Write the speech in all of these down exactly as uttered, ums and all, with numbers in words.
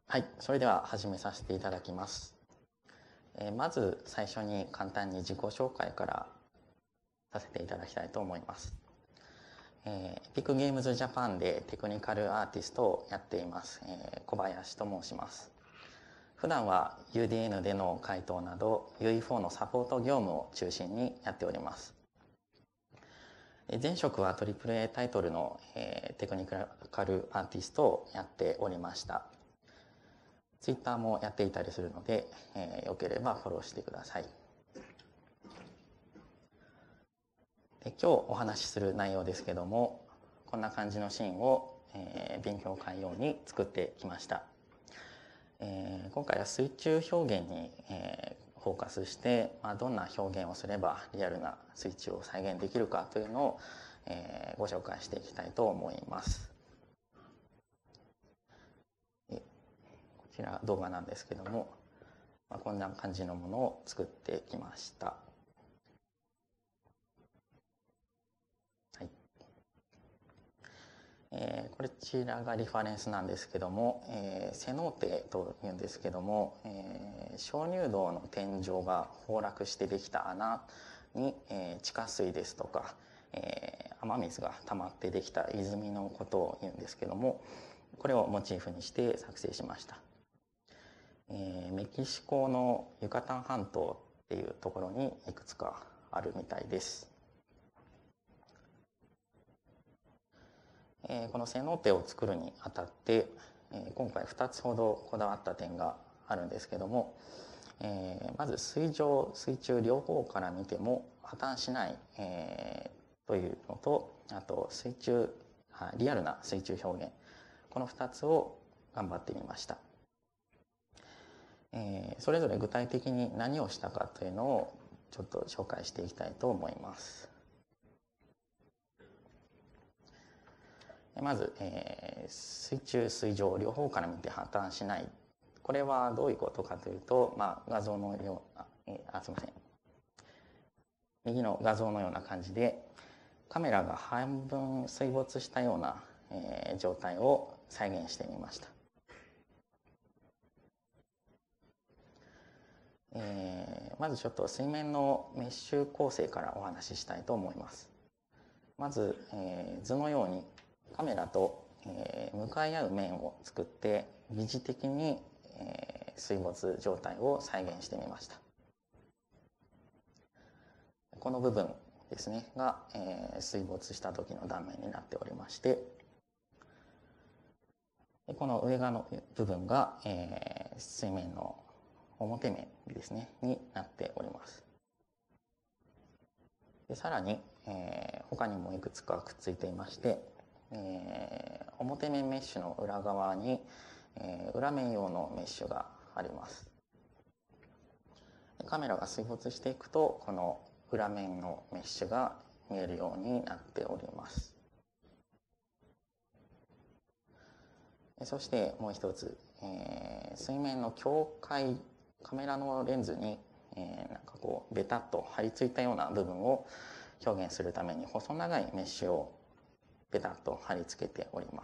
はい、それでは始めさせていただきます。えーまず最初に簡単に自己紹介からさせていただきたいと思います。えーエピックゲームズジャパンでテクニカルアーティストをやっています、えー小林と申します。普段は ユーディーエヌ での回答など ユーイーフォー のサポート業務を中心にやっております。えー前職は トリプルエー タイトルの、えーテクニカルアーティストをやっておりました。ツイッターもやっていたりするので、えー、よければフォローしてください。で今日お話しする内容ですけども、こんな感じのシーンを、えー、勉強会用に作ってきました。えー、今回は水中表現に、えー、フォーカスして、まあ、どんな表現をすればリアルな水中を再現できるかというのを、えー、ご紹介していきたいと思います。こちら動画なんですけども、まあ、こんな感じのものを作ってきました。はい。えー、こちらがリファレンスなんですけども、えー、セノーテというんですけども、えー、鍾乳洞の天井が崩落してできた穴に、えー、地下水ですとか、えー、雨水が溜まってできた泉のことを言うんですけども、これをモチーフにして作成しました。えー、メキシコのユカタン半島っていうところにいくつかあるみたいです。えー、このセノーテを作るにあたって、えー、今回ふたつほどこだわった点があるんですけども、えー、まず水上水中両方から見ても破綻しない、えー、というのと、あと水中リアルな水中表現、このふたつを頑張ってみました。えー、それぞれ具体的に何をしたかというのをちょっと紹介していきたいと思います。まず、えー、水中水上両方から見て破綻しない、これはどういうことかというと、まあ、画像のような、えー、あすみません右の画像のような感じでカメラが半分水没したような、えー、状態を再現してみました。えー、まずちょっと水面のメッシュ構成からお話ししたいと思います。まず、えー、図のようにカメラと、えー、向かい合う面を作って疑似的に、えー、水没状態を再現してみました。この部分ですねが、えー、水没した時の断面になっておりまして、この上側の部分が、えー、水面の表面ですねになっております。でさらに、えー、他にもいくつかくっついていまして、えー、表面メッシュの裏側に、えー、裏面用のメッシュがあります。カメラが水没していくとこの裏面のメッシュが見えるようになっております。そしてもう一つ、えー、水面の境界、カメラのレンズに、えー、なんかこうベタっと張り付いたような部分を表現するために細長いメッシュをベタっと貼り付けております。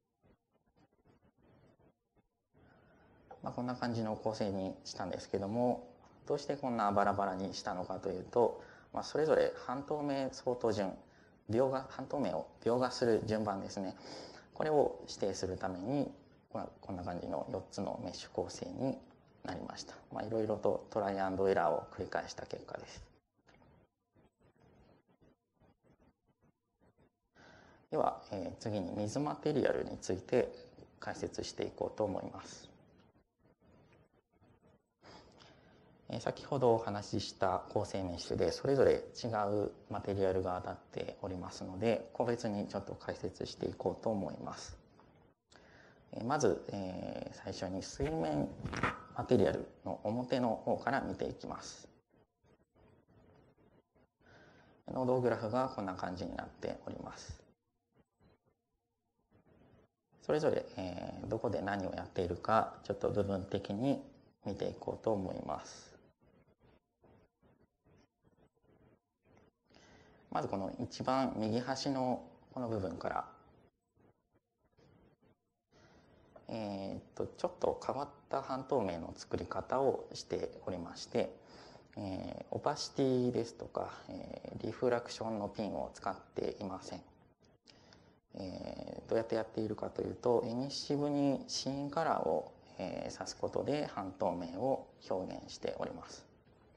まあ、こんな感じの構成にしたんですけども、どうしてこんなバラバラにしたのかというと、まあ、それぞれ半透明相当順、描画半透明を描画する順番ですね、これを指定するために、まあ、こんな感じのよっつのメッシュ構成になりました。まあ、いろいろとトライアンドエラーを繰り返した結果です。では、えー、次に水マテリアルについて解説していこうと思います。えー、先ほどお話しした構成メッシュでそれぞれ違うマテリアルが当たっておりますので、個別にちょっと解説していこうと思います。えー、まず、えー、最初に水面マテリアルの表の方から見ていきます。ノードグラフがこんな感じになっております。それぞれ、えー、どこで何をやっているかちょっと部分的に見ていこうと思います。まずこの一番右端のこの部分から、えー、 ー、とちょっと変わった半透明の作り方をしておりまして、えー、オパシティですとか、えー、リフラクションのピンを使っていません。えー、どうやってやっているかというと、エミッシブにシーンカラーを、えー、指すことで半透明を表現しております。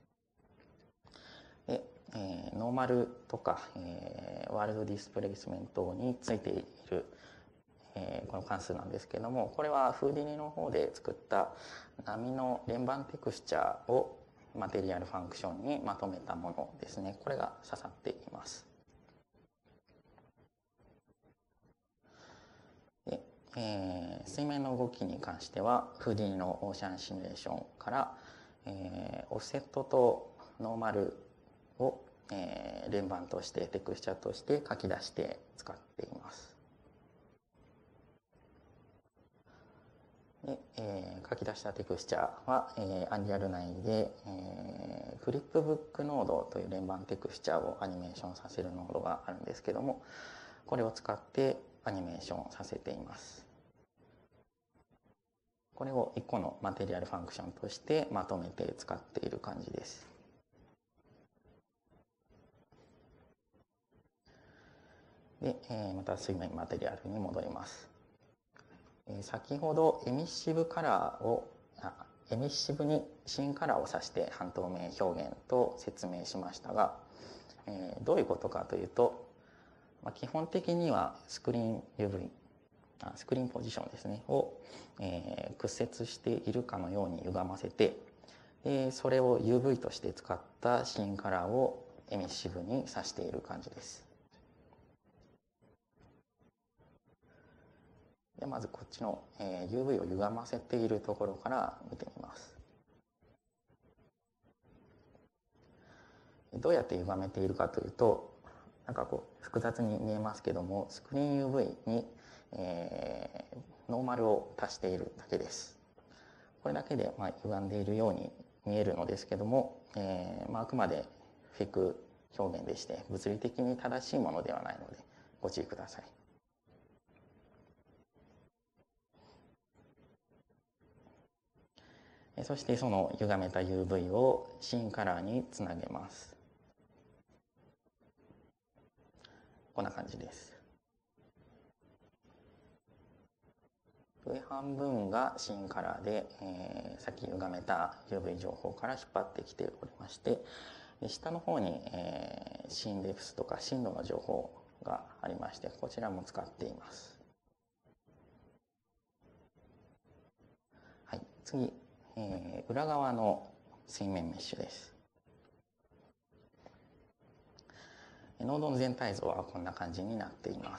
で、えー、ノーマルとか、えー、ワールドディスプレイスメントについている、えー、この関数なんですけども、これはフーディニの方で作った波の連番テクスチャーをマテリアルファンクションにまとめたものですね。これが刺さっています。で、えー、水面の動きに関しては、フーディニのオーシャンシミュレーションから、えー、オフセットとノーマルを、えー、連番としてテクスチャーとして書き出して使っています。で、えー、書き出したテクスチャーは、えー、アンリアル内で、えー、フリップブックノードという連番テクスチャーをアニメーションさせるノードがあるんですけども、これを使ってアニメーションさせています。これをいっこのマテリアルファンクションとしてまとめて使っている感じです。で、えー、また水面マテリアルに戻ります。えー、先ほどエミッシブカラーをあエミッシブにシーンカラーを指して半透明表現と説明しましたが、えー、どういうことかというと、まあ、基本的にはスクリーン ユーブイ、あスクリーンポジションですねを、えー、屈折しているかのように歪ませて、でそれを ユーブイ として使ったシーンカラーをエミッシブに指している感じです。でまずこっちの、えー、ユーブイ を歪ませているところから見てみます。どうやって歪めているかというと、なんかこう複雑に見えますけども、スクリーン ユーブイ に、えー、ノーマルを足しているだけです。これだけで、まあ、歪んでいるように見えるのですけども、えーまあ、あくまでフェイク表現でして物理的に正しいものではないのでご注意ください。そしてその歪めた ユーブイ をシーンカラーにつなげます。こんな感じです。上半分がシーンカラーで、えー、さっき歪めた ユーブイ 情報から引っ張ってきておりまして、下の方に、えー、シーンレプスとか深度の情報がありまして、こちらも使っています。はい、次、えー、裏側の水面メッシュです。ノードの全体像はこんな感じになっています。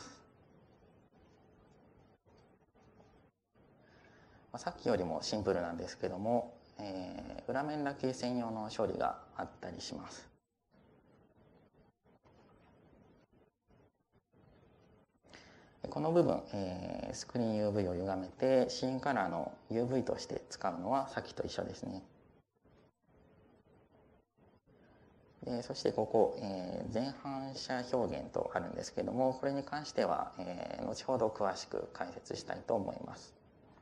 さっきよりもシンプルなんですけども、えー、裏面だけ専用の処理があったりします。この部分、えー、スクリーン ユーブイ を歪めてシーンカラーの ユーブイ として使うのはさっきと一緒ですね。でそしてここ、えー、全反射表現とあるんですけども、これに関しては、えー、後ほど詳しく解説したいと思います。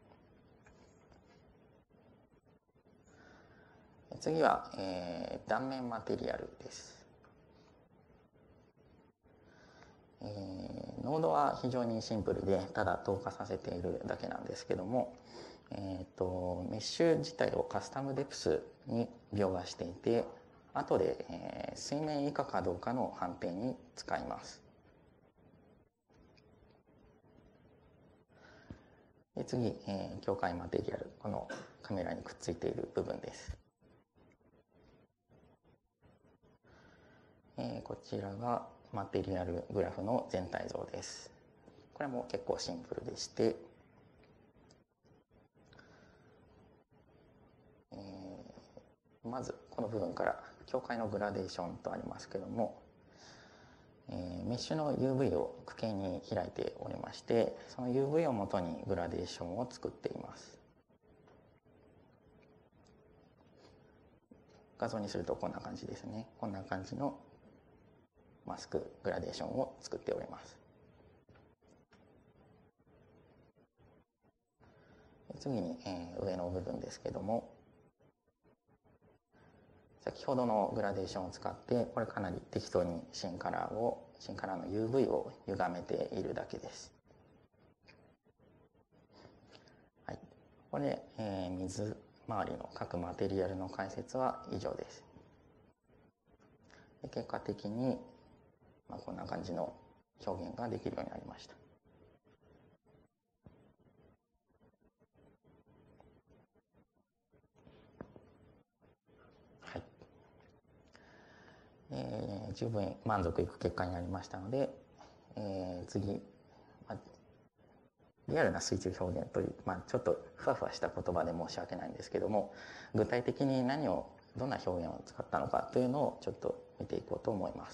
次は、えー、断面マテリアルです。えー、ノードは非常にシンプルでただ透過させているだけなんですけども、えー、とメッシュ自体をカスタムデプスに描画していて、後で、えー、水面以下かどうかの判定に使います。で次、えー、境界マテリアル、このカメラにくっついている部分です。えー、こちらがマテリアルグラフの全体像です。これも結構シンプルでして、えー、まずこの部分から境界のグラデーションとありますけども、えー、メッシュの ユーブイ を区形に開いておりまして、その ユーブイ をもとにグラデーションを作っています。画像にするとこんな感じですね。こんな感じのマスクグラデーションを作っております。 次に、えー、上の部分ですけども、先ほどのグラデーションを使って、これかなり適当に新カラーを、新カラーの ユーブイ を歪めているだけです。はい、これで、えー、水周りの各マテリアルの解説は以上です。で結果的に、まあ、こんな感じの表現ができるようになりました。はい。えー、十分満足いく結果になりましたので、えー、次、まあ、リアルな水中表現という、まあ、ちょっとふわふわした言葉で申し訳ないんですけども、具体的に何を、どんな表現を使ったのかというのをちょっと見ていこうと思います。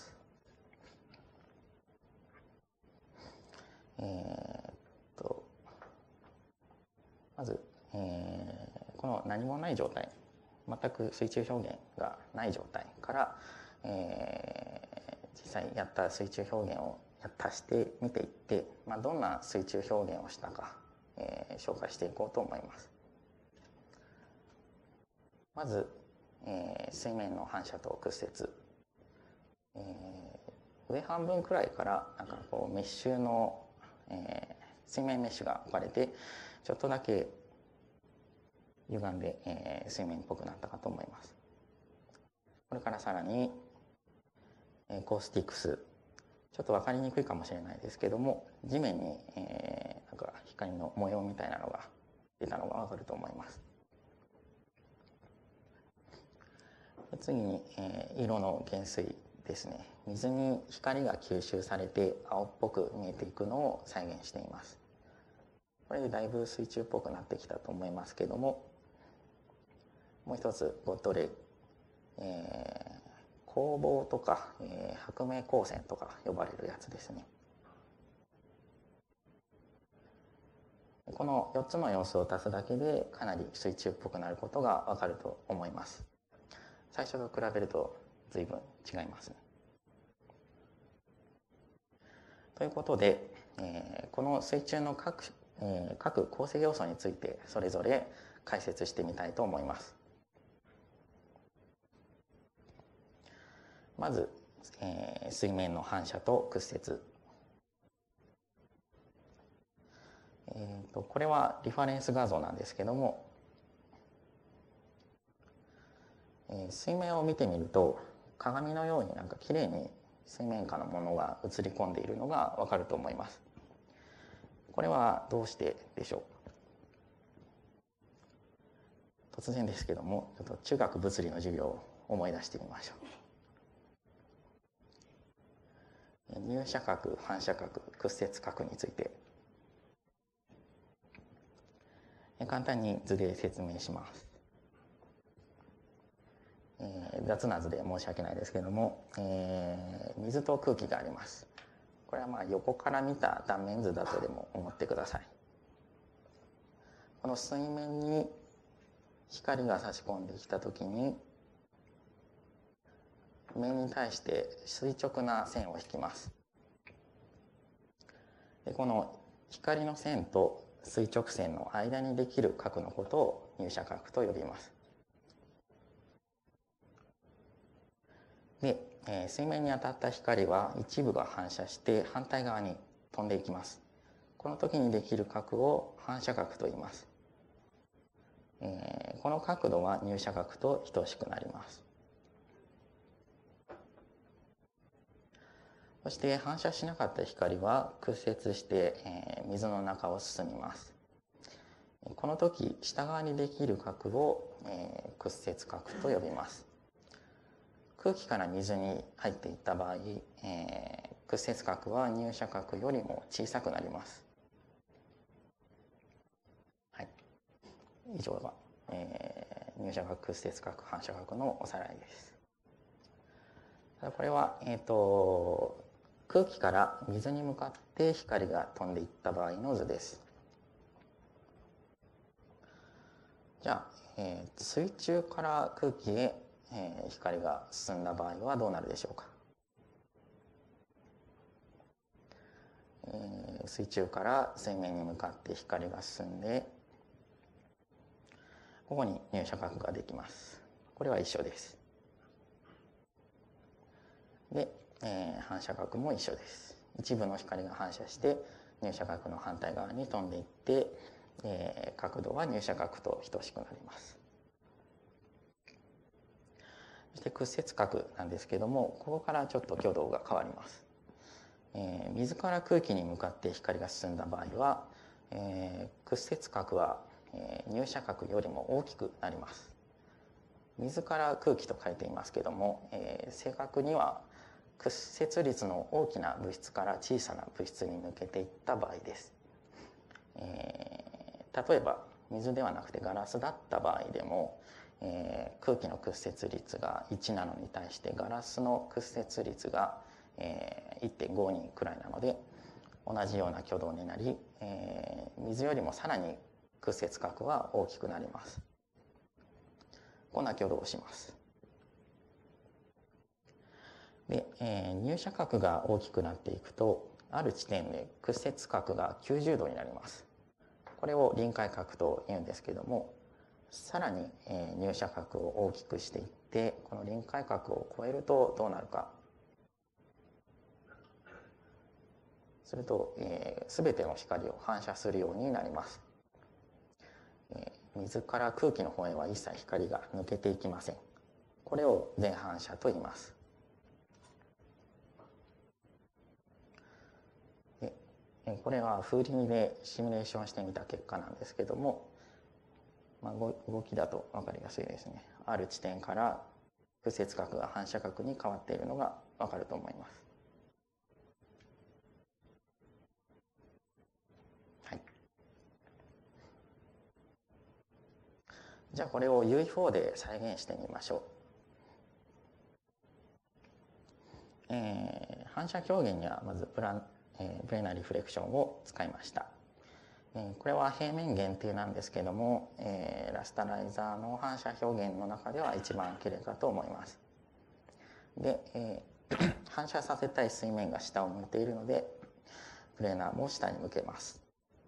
えー、っと、まず、えー、この何もない状態、全く水中表現がない状態から、えー、実際やった水中表現を足して見ていって、まあ、どんな水中表現をしたか、えー、紹介していこうと思います。まず、えー、水面の反射と屈折、えー、上半分くらいからなんかこうメッシュの、えー、水面メッシュが置かれてちょっとだけ歪んで、えー、水面っぽくなったかと思います。これからさらに、えー、コースティクス、ちょっと分かりにくいかもしれないですけども、地面に、えー、なんか光の模様みたいなのが出たのが分かると思います。次に、えー、色の減衰ですね。水に光が吸収されて青っぽく見えていくのを再現しています。これでだいぶ水中っぽくなってきたと思いますけども、もう一つゴッドレイ、えー、光芒とか、えー、白明光線とか呼ばれるやつですね。このよっつの要素を足すだけでかなり水中っぽくなることがわかると思います。最初と比べると随分違いますね。ということで、えー、この水中の各、えー、各構成要素についてそれぞれ解説してみたいと思います。まず、えー、水面の反射と屈折。えーと、これはリファレンス画像なんですけども、えー、水面を見てみると鏡のようになんか綺麗に水面下のものが映り込んでいるのがわかると思います。これはどうしてでしょう。突然ですけども、ちょっと中学物理の授業を思い出してみましょう。入射角、反射角、屈折角について簡単に図で説明します。えー、雑な図で申し訳ないですけども、えー、水と空気があります。これはまあ横から見た断面図だとでも思ってください。この水面に光が差し込んできたときに、面に対して垂直な線を引きます。でこの光の線と垂直線の間にできる角のことを入射角と呼びます。で、えー、水面に当たった光は一部が反射して反対側に飛んでいきます。この時にできる角を反射角と言います。えー、この角度は入射角と等しくなります。そして反射しなかった光は屈折して、えー、水の中を進みます。この時下側にできる角を、えー、屈折角と呼びます。空気から水に入っていった場合、えー、屈折角は入射角よりも小さくなります。はい、以上が、えー、入射角、屈折角、反射角のおさらいです。これは、えーと、空気から水に向かって光が飛んでいった場合の図です。じゃあ、えー、水中から空気へ、えー、光が進んだ場合はどうなるでしょうか。えー、水中から水面に向かって光が進んで、 ここに入射角ができます。これは一緒です。で、えー、反射角も一緒です。一部の光が反射して入射角の反対側に飛んでいって、えー、角度は入射角と等しくなります。そして屈折角なんですけども、ここからちょっと挙動が変わります。えー、水から空気に向かって光が進んだ場合は、えー、屈折角は、えー、入射角よりも大きくなります。水から空気と書いていますけども、えー、正確には屈折率の大きな物質から小さな物質に抜けていった場合です。えー、例えば水ではなくてガラスだった場合でも、えー、空気の屈折率がいちなのに対してガラスの屈折率が、えー、いってんごにくらいなので同じような挙動になり、えー、水よりもさらに屈折角は大きくなります。こんな挙動をします。で、えー、入射角が大きくなっていくと、ある地点で屈折角がきゅうじゅうどになります。これを臨界角と言うんですけども、さらに、えー、入射角を大きくしていって、この臨界角を超えるとどうなるか。すると、えー、全ての光を反射するようになります。えー、水から空気の方へは一切光が抜けていきません。これを全反射と言います。これは風鈴でシミュレーションしてみた結果なんですけども、まあ、動きだと分かりやすいですね。ある地点から屈折角が反射角に変わっているのが分かると思います。はい。じゃあこれを ユーイーフォー で再現してみましょう。えー、反射表現にはまずプラン、えー、プレーナーリフレクションを使いました。これは平面限定なんですけども、えー、ラスタライザーの反射表現の中では一番綺麗かと思います。で、えー、反射させたい水面が下を向いているので、プレーナーも下に向けます。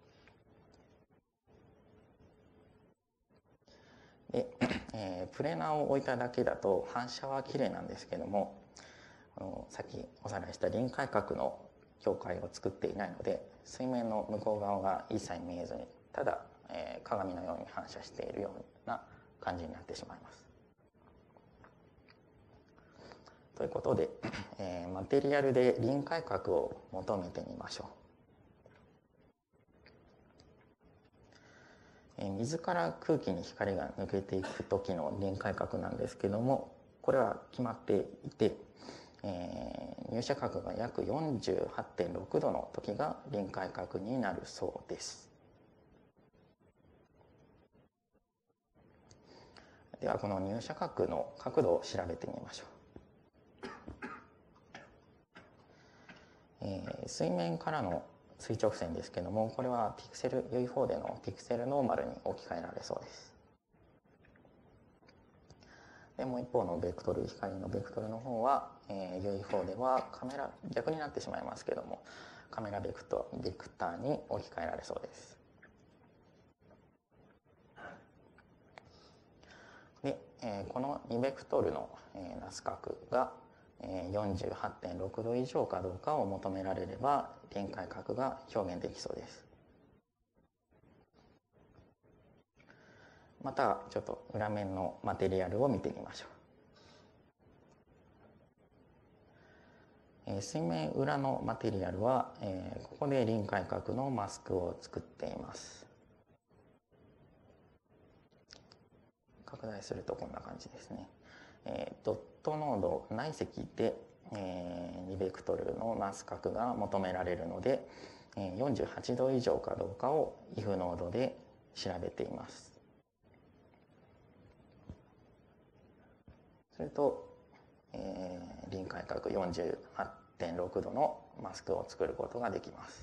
で、えー、プレーナーを置いただけだと反射は綺麗なんですけども、あのさっきおさらいした臨界角の境界を作っていないので、水面の向こう側が一切見えずに、ただ、えー、鏡のように反射しているような感じになってしまいます。ということで、えー、マテリアルで臨界角を求めてみましょう。えー、水から空気に光が抜けていく時の臨界角なんですけども、これは決まっていて、えー、入射角が約 よんじゅうはちてんろくどの時が臨界角になるそうです。ではこの入射角の角度を調べてみましょう。えー、水面からの垂直線ですけども、これはピクセル ユーイーフォー でのピクセルノーマルに置き換えられそうです。でもう一方のベクトル、光のベクトルの方は、えー、ユーイーフォー ではカメラ逆になってしまいますけども、カメラベクトベクターに置き換えられそうです。で、えー、このにベクトルの、えー、ナス角が、えー、よんじゅうはちてんろくど以上かどうかを求められれば臨界角が表現できそうです。またちょっと裏面のマテリアルを見てみましょう。えー、水面裏のマテリアルは、えー、ここで臨界角のマスクを作っています。拡大するとこんな感じですね。えー、ドットノード内積で、えー、にベクトルのナス角が求められるので、えー、よんじゅうはちど以上かどうかを イフ ノードで調べています。すると、えー、臨界角 よんじゅうはちてんろくどのマスクを作ることができます。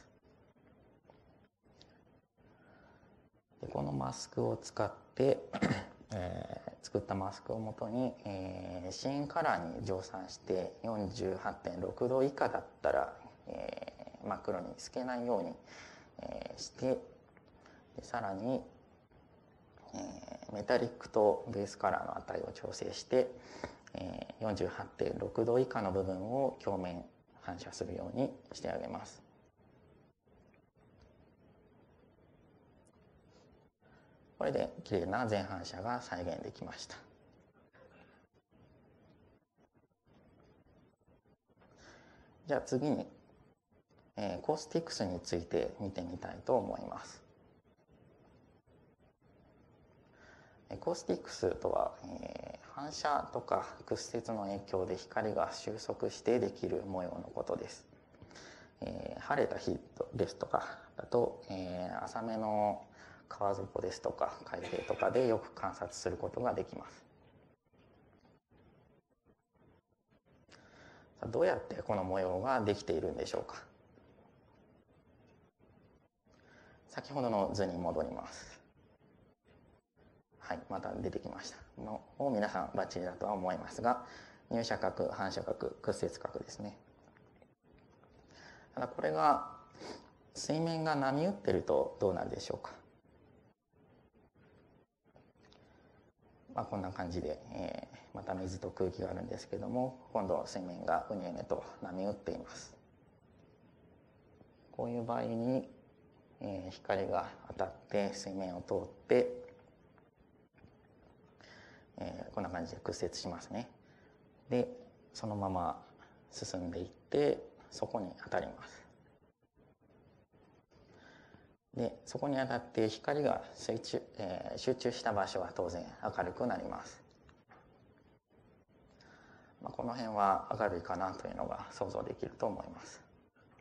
でこのマスクを使ってえー、作ったマスクをもとに、えー、シーンカラーに乗算して よんじゅうはちてんろくど以下だったら、えー、真っ黒に透けないように、えー、してでさらに、えメタリックとベースカラーの値を調整して、えー、よんじゅうはちてんろくど以下の部分を鏡面反射するようにしてあげます。これで綺麗な全反射が再現できました。じゃあ次に、えー、コースティックスについて見てみたいと思います。コースティックスとは、えー、反射とか屈折の影響で光が収束してできる模様のことです。えー、晴れた日ですとかだと、えー、浅めの川底ですとか海底とかでよく観察することができます。どうやってこの模様ができているんでしょうか。先ほどの図に戻ります。はい、また出てきました。もう皆さんバッチリだとは思いますが、入射角、反射角、屈折角ですね。ただこれが水面が波打ってるとどうなるでしょうか。まあ、こんな感じで、えー、また水と空気があるんですけども、今度水面がうねうねと波打っています。こういう場合に、えー、光が当たって水面を通って、えー、こんな感じで屈折しますね。で、そのまま進んでいってそこに当たります。で、そこに当たって光が集中、えー、集中した場所は当然明るくなります。まあ、この辺は明るいかなというのが想像できると思います。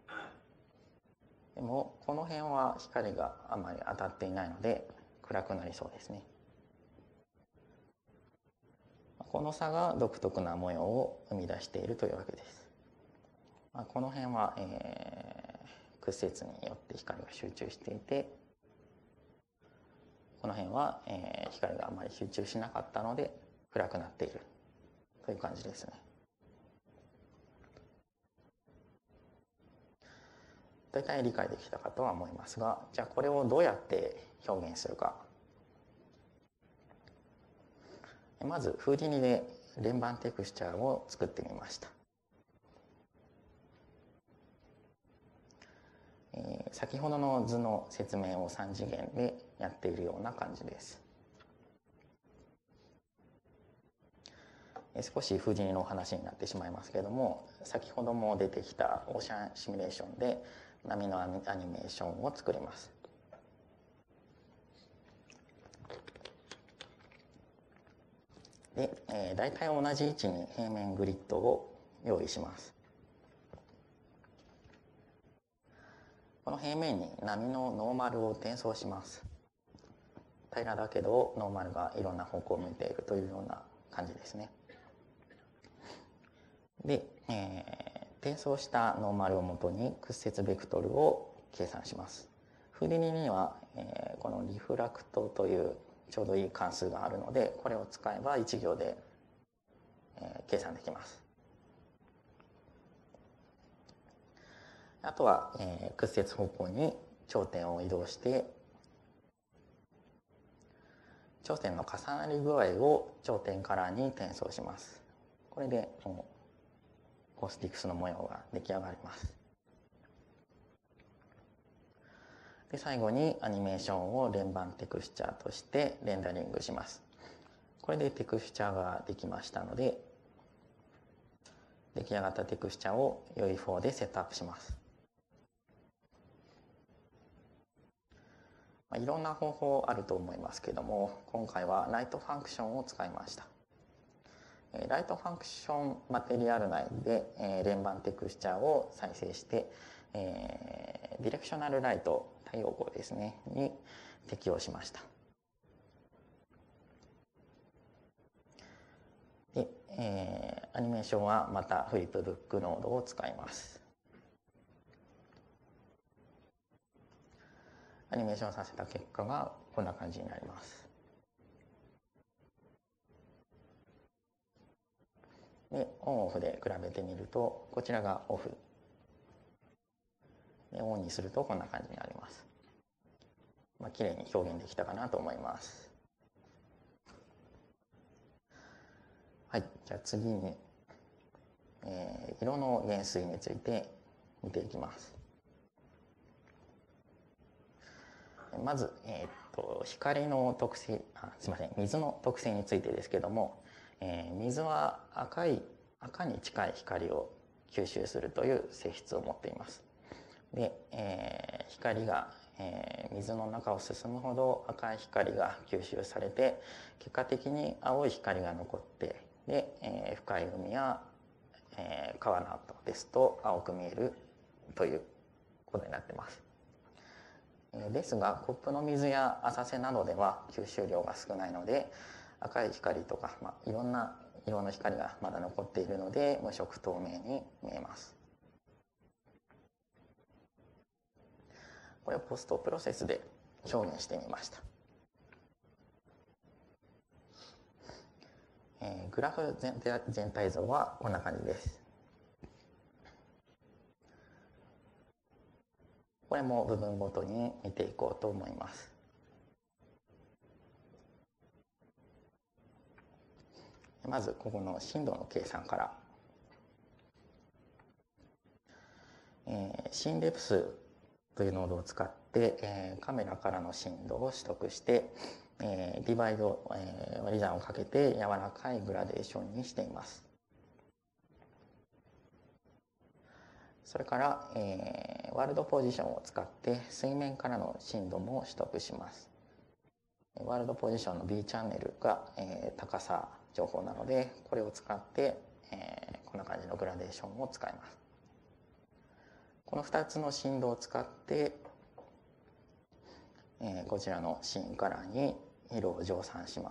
でもこの辺は光があまり当たっていないので暗くなりそうですね。この差が独特な模様を生み出しているというわけです。まあ、この辺は、えー、屈折によって光が集中していて、この辺は、えー、光があまり集中しなかったので暗くなっているという感じですね。大体理解できたかとは思いますが、じゃあこれをどうやって表現するか。まずフーディニで連番テクスチャーを作ってみました。えー、先ほどの図の説明をさん次元でやっているような感じです。えー、少しフーディニのお話になってしまいますけれども、先ほども出てきたオーシャンシミュレーションで波のアニメーションを作ります。で、えー、大体同じ位置に平面グリッドを用意します。この平面に波のノーマルを転送します。平らだけどノーマルがいろんな方向を向いているというような感じですね。で、えー、転送したノーマルをもとに屈折ベクトルを計算します。フーディニには、えー、このリフラクトというちょうどいい関数があるので、これを使えばいち行で、えー、計算できます。あとは、えー、屈折方向に頂点を移動して頂点の重なり具合を頂点カラーに転送します。これでもうコースティックスの模様が出来上がります。で、最後にアニメーションを連番テクスチャーとしてレンダリングします。これでテクスチャーができましたので、出来上がったテクスチャーを ユーイーフォー でセットアップします。まあ、いろんな方法あると思いますけども、今回はライトファンクションを使いました。ライトファンクションマテリアル内で、えー、連番テクスチャーを再生して、えー、ディレクショナルライト、太陽光ですね、に適用しました。で、えー、アニメーションはまたフリップブックノードを使います。アニメーションさせた結果がこんな感じになります。で、オンオフで比べてみると、こちらがオフ。で、オンにするとこんな感じになります。まあ、綺麗に表現できたかなと思います。 はい、じゃあ次に、えー、色の減衰について見ていきます。まず、えー、と光の特性あすみません水の特性についてですけども、えー、水は赤い赤に近い光を吸収するという性質を持っています。で、えー、光が、えー、水の中を進むほど赤い光が吸収されて、結果的に青い光が残って、で、えー、深い海や、えー、川などですと青く見えるということになっています。ですがコップの水や浅瀬などでは吸収量が少ないので、赤い光とか、まあ、いろんな色の光がまだ残っているので無色透明に見えます。これをポストプロセスで表現してみました。えー、グラフ全体全体像はこんな感じです。これも部分ごとに見ていこうと思います。まずここの震度の計算から、えー、心レプスというノードを使って、えー、カメラからの震度を取得して、えー、ディバイド、えー、割り算をかけて柔らかいグラデーションにしています。それから、えー、ワールドポジションを使って水面からの震度も取得します。ワールドポジションの B チャンネルが、えー、高さ情報なので、これを使って、えー、こんな感じのグラデーションを使います。このふたつの振動を使って、えー、こちらのシーンカラーに色を乗算します。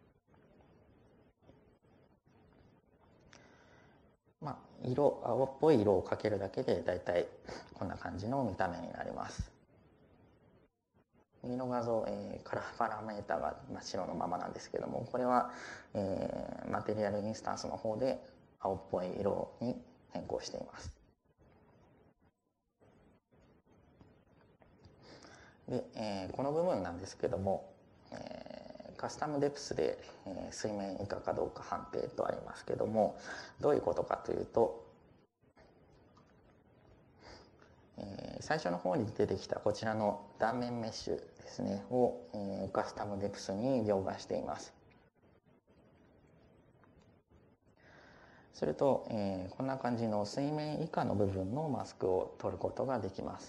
まあ、色青っぽい色をかけるだけでだいたいこんな感じの見た目になります。右の画像、えー、カラーパラメータが真っ白のままなんですけども、これは、えー、マテリアルインスタンスの方で青っぽい色に変更しています。で、えー、この部分なんですけども、えー、カスタムデプスで、えー、水面以下かどうか判定とありますけども、どういうことかというと、えー、最初の方に出てきたこちらの断面メッシュですねを、えー、カスタムデプスに描画しています。すると、えー、こんな感じの水面以下の部分のマスクを取ることができます。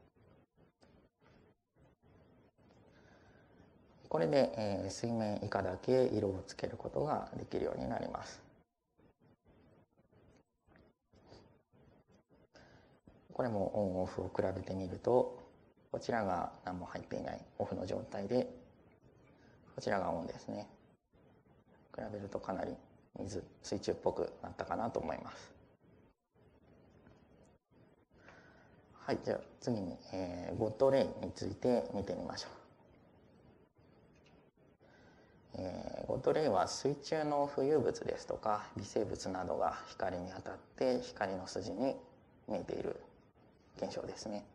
これで、えー、水面以下だけ色をつけることができるようになります。これもオンオフを比べてみると、こちらが何も入っていないオフの状態で、こちらがオンですね。比べるとかなり水水中っぽくなったかなと思います。はい、じゃあ次に、えー、ゴッドレイについて見てみましょう。えー、ゴッドレイは水中の浮遊物ですとか微生物などが光に当たって光の筋に見えている現象ですね。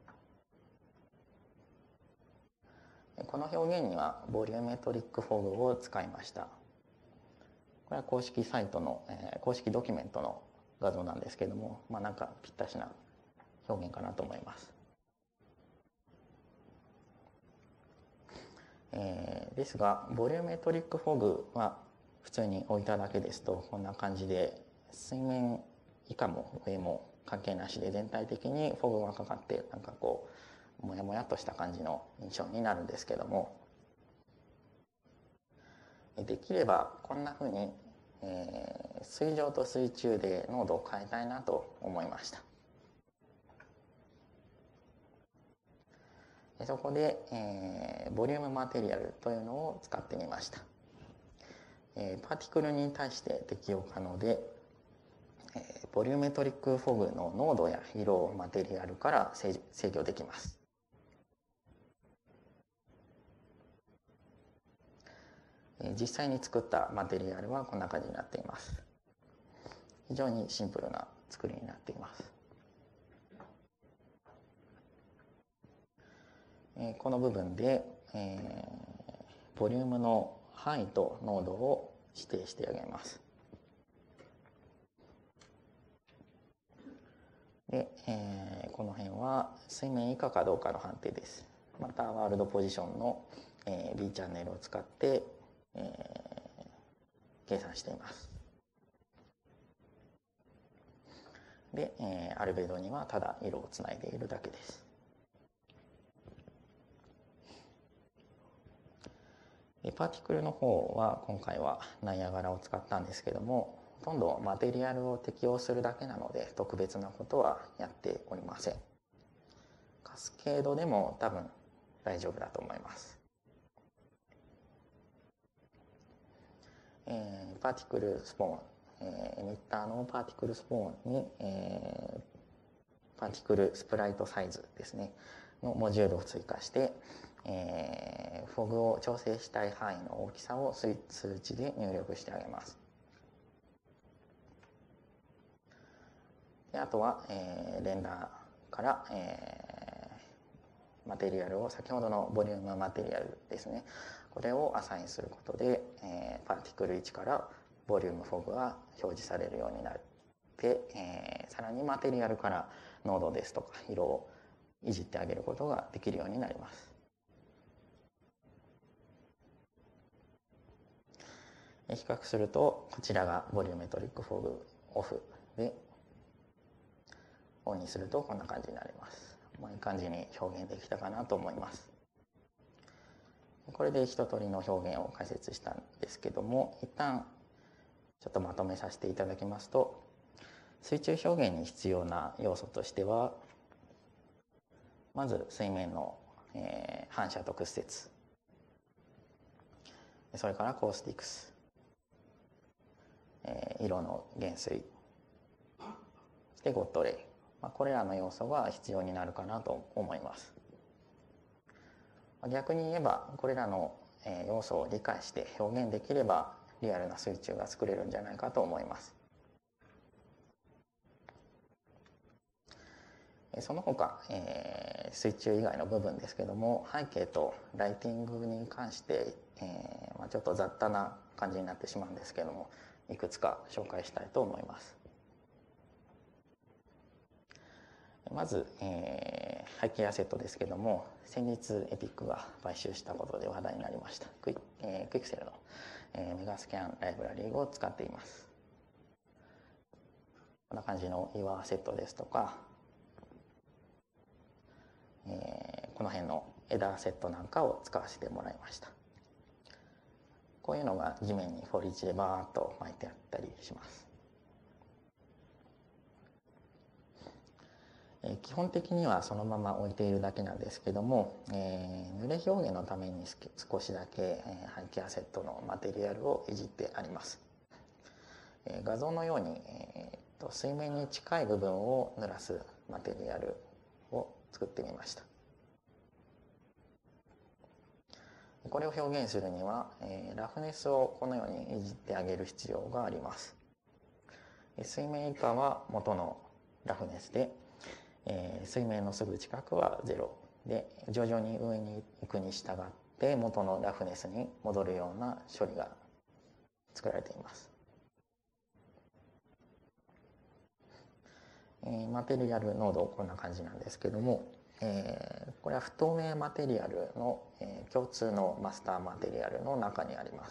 この表現にはボリュメトリックフォグを使いました。これは公式サイトの、えー、公式ドキュメントの画像なんですけども、まあなんかぴったしな表現かなと思います。えー、ですがボリュメトリックフォグは普通に置いただけですとこんな感じで水面以下も上も関係なしで全体的にフォグがかかってなんかこうもやもやっとした感じの印象になるんですけども、できればこんな風に、えー、水上と水中で濃度を変えたいなと思いました。そこで、えー、ボリュームマテリアルというのを使ってみました。えー、パーティクルに対して適用可能で、えー、ボリュメトリックフォグの濃度や色をマテリアルから制御できます。えー、実際に作ったマテリアルはこんな感じになっています。非常にシンプルな作りになっています。えー、この部分で、えー、ボリュームの範囲と濃度を指定してあげます。 で、えー、この辺は水面以下かどうかの判定です。またワールドポジションの、えー、B チャンネルを使って、えー、計算しています。で、えー、アルベドにはただ色をつないでいるだけです。でパーティクルの方は今回はナイアガラを使ったんですけども、ほとんどマテリアルを適用するだけなので特別なことはやっておりません。カスケードでも多分大丈夫だと思います。えー、パーティクルスポーン、えー、エミッターのパーティクルスポーンに、えー、パーティクルスプライトサイズですねのモジュールを追加して、えー、フォグを調整したい範囲の大きさを数値で入力してあげます。であとは、えー、レンダーから、えー、マテリアルを先ほどのボリュームマテリアルですね、これをアサインすることで、えー、パーティクルいちからボリュームフォグが表示されるようになって、えー、さらにマテリアルから濃度ですとか色をいじってあげることができるようになります。比較するとこちらがボリュメトリックフォグオフで、オンにするとこんな感じになります。まあ、いい感じに表現できたかなと思います。これで一通りの表現を解説したんですけども、一旦ちょっとまとめさせていただきますと、水中表現に必要な要素としては、まず水面の、えー、反射と屈折、それからコースティクス、えー、色の減衰、そしてゴッドレイ、まあ、これらの要素が必要になるかなと思います。逆に言えばこれらの要素を理解して表現できればリアルな水中が作れるんじゃないかと思います。その他、えー、水中以外の部分ですけども、背景とライティングに関して、えーまあ、ちょっと雑多な感じになってしまうんですけども、いくつか紹介したいと思います。まず、えー、背景アセットですけども、先日エピックが買収したことで話題になりましたクイ、えー、クイクセルの、えー、メガスキャンライブラリーを使っています。こんな感じの岩アセットですとか、えー、この辺の枝アセットなんかを使わせてもらいました。こういうのが地面にフォリーチでバーッと巻いてあったりします。基本的にはそのまま置いているだけなんですけども、えー、濡れ表現のために少しだけ、えー、背景アセットのマテリアルをいじってあります。えー、画像のように、えー、と水面に近い部分を濡らすマテリアルを作ってみました。これを表現するには、えー、ラフネスをこのようにいじってあげる必要があります。水面以下は元のラフネスで、えー、水面のすぐ近くはゼロで、徐々に上に行くに従って元のラフネスに戻るような処理が作られています。えー、マテリアル濃度こんな感じなんですけども、えー、これは不透明マテリアルの、えー、共通のマスターマテリアルの中にあります。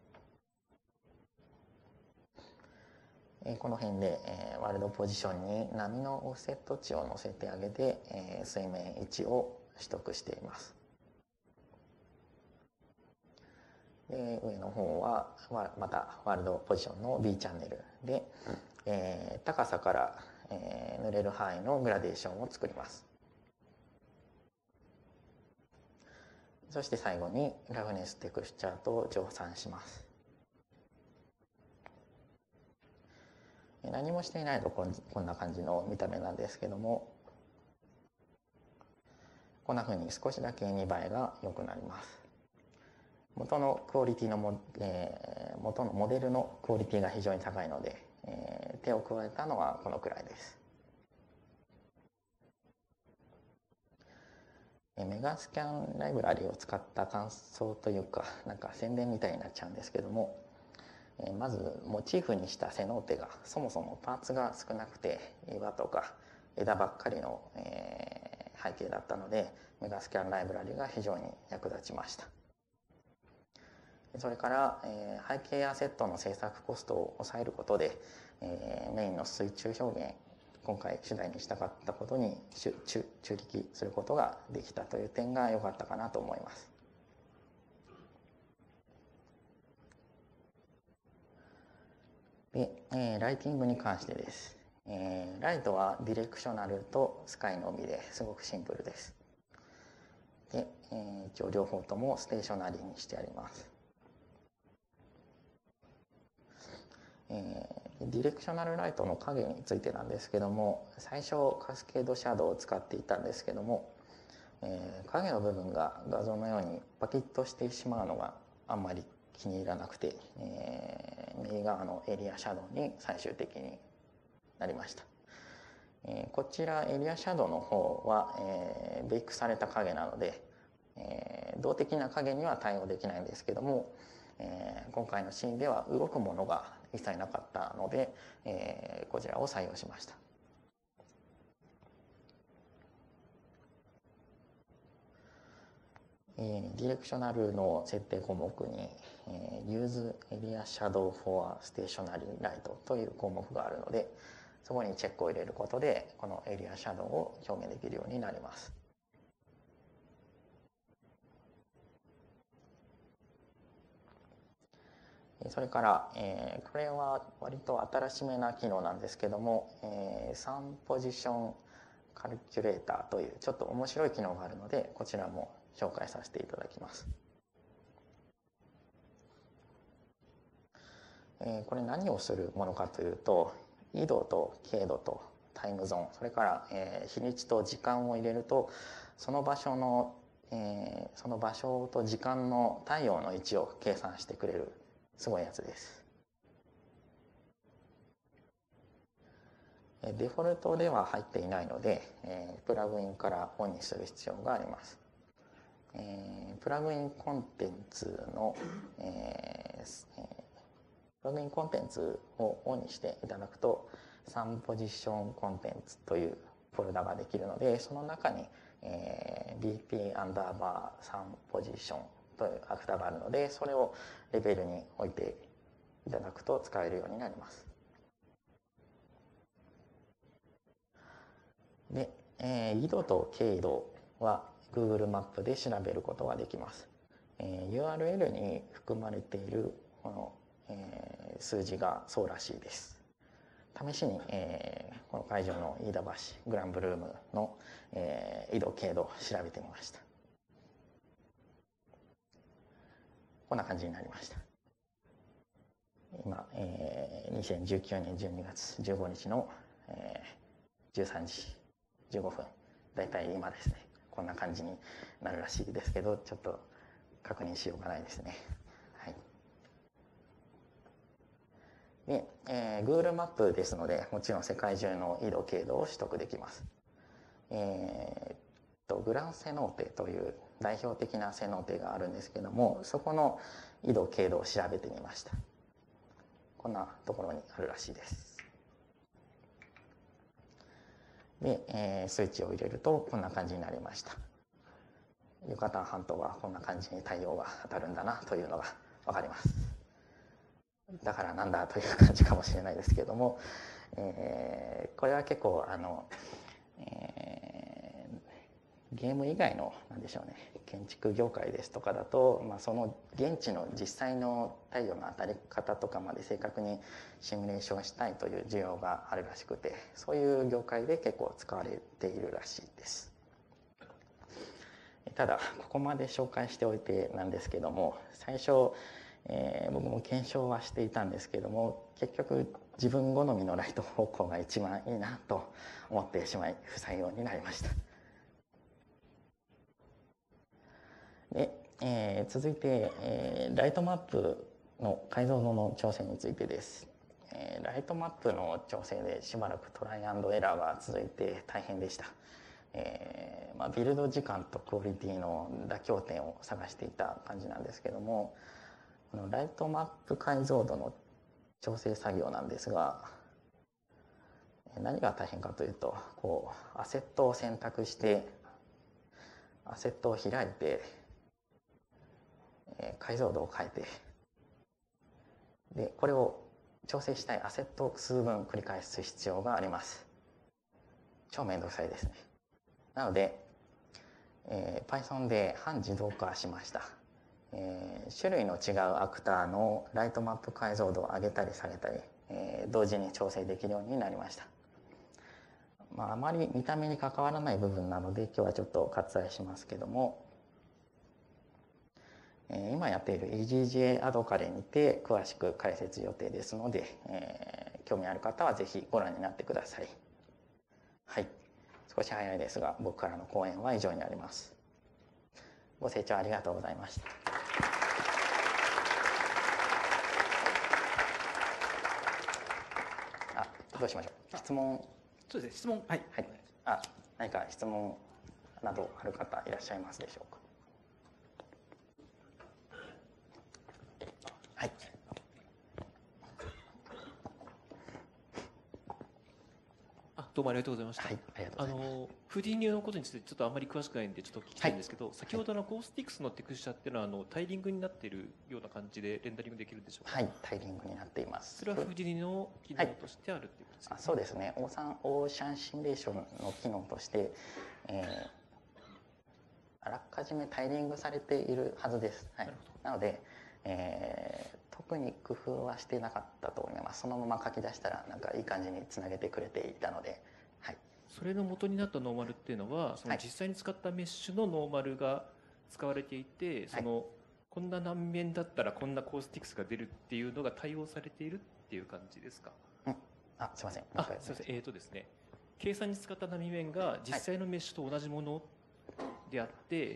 この辺で、えー、ワールドポジションに波のオフセット値を乗せてあげて、えー、水面位置を取得しています。で上の方はまたワールドポジションの B チャンネルで、えー、高さから、えー、濡れる範囲のグラデーションを作ります。そして最後にラフネステクスチャーと乗算します。何もしていないとこんな感じの見た目なんですけども、こんな風に少しだけ見栄えが良くなります。元のクオリティのも、えー、元のモデルのクオリティが非常に高いので、えー、手を加えたのはこのくらいです。メガスキャンライブラリを使った感想というか、なんか宣伝みたいになっちゃうんですけども、まずモチーフにしたセノーテがそもそもパーツが少なくて岩とか枝ばっかりの、えー、背景だったので、メガスキャンライブラリが非常に役立ちました。それから、えー、背景アセットの制作コストを抑えることで、えー、メインの水中表現、今回主題にしたかったことに中中力することができたという点が良かったかなと思います。で、えー、ライティングに関してです。えー、ライトはディレクショナルとスカイのみですごくシンプルです。で、えー、一応両方ともステーショナリーにしてあります。えー、ディレクショナルライトの影についてなんですけども、最初カスケードシャドウを使っていたんですけども、えー、影の部分が画像のようにパキッとしてしまうのがあんまり気に入らなくて、えー、右側のエリアシャドウに最終的になりました。えー、こちらエリアシャドウの方は、えー、ベイクされた影なので、えー、動的な影には対応できないんですけども、えー、今回のシーンでは動くものが一切なかったので、えー、こちらを採用しました。えー、ディレクショナルの設定項目に、えー、Use Area Shadow for Stationary Light という項目があるので、そこにチェックを入れることで、このエリアシャドウを表現できるようになります。それから、えー、これは割と新しめな機能なんですけども、えー、サンポジションカルキュレーターというちょっと面白い機能があるので、こちらも紹介させていただきます。えー、これ何をするものかというと、緯度と経度とタイムゾーン、それから、えー、日にちと時間を入れると、その場所の、えー、その場所と時間の太陽の位置を計算してくれるすごいやつです。デフォルトでは入っていないので、えー、プラグインからオンにする必要があります。えー、プラグインコンテンツの、えー、プラグインコンテンツをオンにしていただくと、サンポジションコンテンツというフォルダができるので、その中に、えー、ビーピー アンダーバーサンポジションというアクターがあるので、それをレベルに置いていただくと使えるようになります。で、えー、緯度と経度は Google マップで調べることができます。えー、ユーアールエル に含まれているこの、えー、数字がそうらしいです。試しに、えー、この会場の飯田橋グランブルームの、えー、緯度経度を調べてみました。こんな感じになりました。今、えー、にせんじゅうきゅうねんじゅうにがつじゅうごにちの、えー、じゅうさんじじゅうごふん、だいたい今ですね、こんな感じになるらしいですけど、ちょっと確認しようがないですね。はい。で、えー、Google マップですので、もちろん世界中の緯度経度を取得できます。えー、とグランセノーテという代表的なセノーテがあるんですけども、そこの緯度経度を調べてみました。こんなところにあるらしいです。で、えー、数値を入れるとこんな感じになりました。ユカタン半島はこんな感じに太陽が当たるんだなというのが分かります。だからなんだという感じかもしれないですけども、えー、これは結構あの、えー、ゲーム以外のなんでしょうね、建築業界ですとかだと、まあ、その現地の実際の太陽の当たり方とかまで正確にシミュレーションしたいという需要があるらしくて、そういう業界で結構使われているらしいです。ただここまで紹介しておいてなんですけども、最初、えー、僕も検証はしていたんですけども、結局自分好みのライト方向が一番いいなと思ってしまい不採用になりました。で、えー、続いて、えー、ライトマップの解像度の調整についてです。えー、ライトマップの調整でしばらくトライアンドエラーが続いて大変でした。えーまあ、ビルド時間とクオリティの妥協点を探していた感じなんですけども、このライトマップ解像度の調整作業なんですが、 何が大変かというと、こうアセットを選択してアセットを開いて、えー、解像度を変えて、でこれを調整したいアセットを数分繰り返す必要があります。超めんどくさいですね。なので、えー、Python で半自動化しました。えー、種類の違うアクターのライトマップ解像度を上げたり下げたり、えー、同時に調整できるようになりました。まあ、あまり見た目に関わらない部分なので今日はちょっと割愛しますけども、えー、今やっている イージージェー アドカレにて詳しく解説予定ですので、えー、興味ある方はぜひご覧になってください。はい、少し早いですが僕からの講演は以上になります。ご清聴ありがとうございました。あ、どうしましょう。質問。 そうですね、質問。はい。 はい。あ、何か質問などある方いらっしゃいますでしょうか。はい。 あ、どうもありがとうございました。はい、ありがとうございます。あのフーディニーのことについてちょっとあんまり詳しくないんでちょっと聞きたいんですけど、はい、先ほどのコースティックスのテクスチャっていうのはあのタイリングになっているような感じでレンダリングできるんでしょうか。 はい、タイリングになっています。 それはフーディニーの機能としてあるっていうことですね。はい、あ、 そうですね。オーサンオーシャンシミュレーションの機能として、えー、あらかじめタイリングされているはずです。はい、なので、えー、特に工夫はしてなかったと思います。そのまま書き出したらなんかいい感じにつなげてくれていたので。はい、 それの元になったノーマルっていうのはその実際に使ったメッシュのノーマルが使われていて、はい、そのこんな難面だったらこんなコースティックスが出るっていうのが対応されているっていう感じですか。 うん、あ、すいません。 あ、すいません。えーとですね、計算に使った波面が実際のメッシュと同じものであって、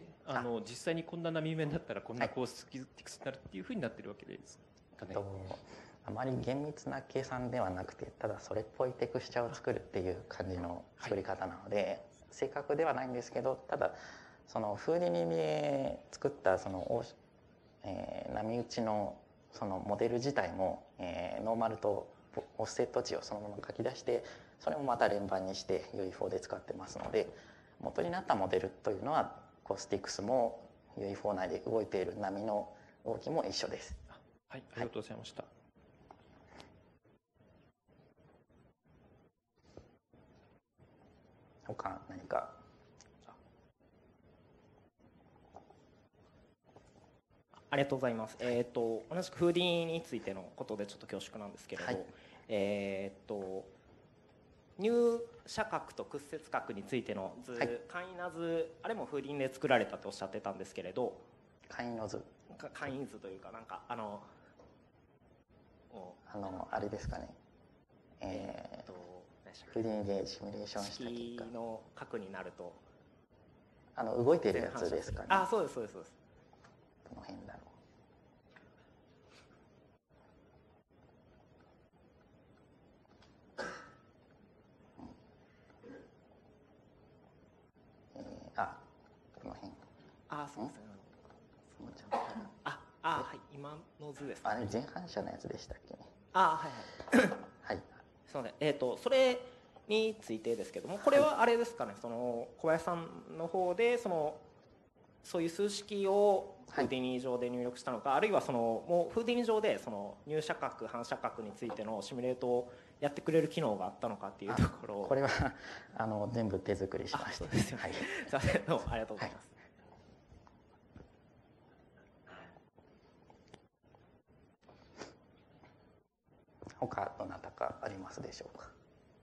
はい、あの実際にこんな波面だったらこんなコースティックスになるっていうふうになってるわけですかね。 はい、あまり厳密な計算ではなくて、ただそれっぽいテクスチャを作るっていう感じの作り方なので、はい、正確ではないんですけど、ただそのフーディニーで作ったその、えー、波打ちのそのモデル自体も、えー、ノーマルとオフセット値をそのまま書き出して、それもまた連番にして ユーイーフォー で使ってますので、元になったモデルというのはコースティックスも ユーイーフォー 内で動いている波の動きも一緒です。 はい、ありがとうございました。はい、 他何か。 ありがとうございます。えっと同じくフーディーについてのことでちょっと恐縮なんですけれど、はい、えっと入射角と屈折角についての図、はい、簡易な図、あれもフーディーで作られたとおっしゃってたんですけれど、 簡易の図、 簡易図というかなんかあのあのあれですかね。えー、とフーディーでシミュレーションした結果の角になるとあの動いてるやつですかね。 あ、そうですそうですそうです。 どの辺だろう。あ、この辺。 あ、そうですね。あ、あ、はい、今の図です、ね。 あれ前反射のやつでしたっけね。 あ、はいはい。はい。すみません。えっとそれについてですけども、これはあれですかね。その小林さんの方でそのそういう数式をフーディニー上で入力したのか、はい、あるいはそのもうフーディニー上でその入射角反射角についてのシミュレートをやってくれる機能があったのかっていうところを。 これはあの全部手作りしました。 そうですよね。はい、すみません、どうもありがとうございます。はい、 他どなたかありますでしょうか。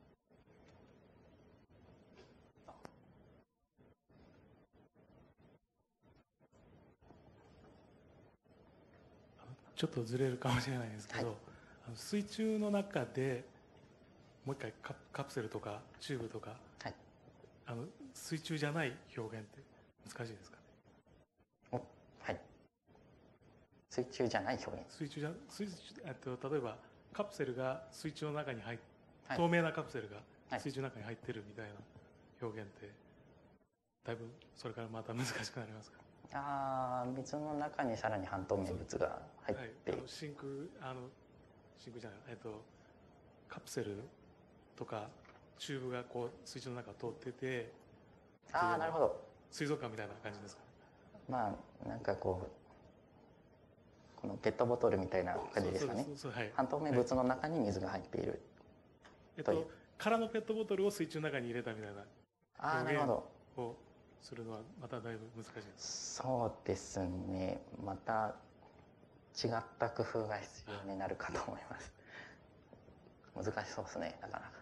ちょっとずれるかもしれないんですけど、はい、あの水中の中でもう一回 カ, カプセルとかチューブとか、はい、あの水中じゃない表現って難しいですかね。 お、はい。水中じゃない表現。 水中じゃ水えっと例えばカプセルが水中の中に入っ、はい、透明なカプセルが水中の中に入ってるみたいな表現って、だいぶそれからまた難しくなりますか。 ああ、水の中にさらに半透明物が入っている、はい、 真空あの真空じゃない、えっとカプセルとかチューブがこう水中の中を通ってて、 ああなるほど、 水族館みたいな感じですか？ まあなんかこうこのペットボトルみたいな感じですかね。半透明物の中に水が入っている、 えっと空のペットボトルを水中の中に入れたみたいな表現をするのはまただいぶ難しいです。 そうですね、また違った工夫が必要になるかと思います。難しそうですね、なかなか。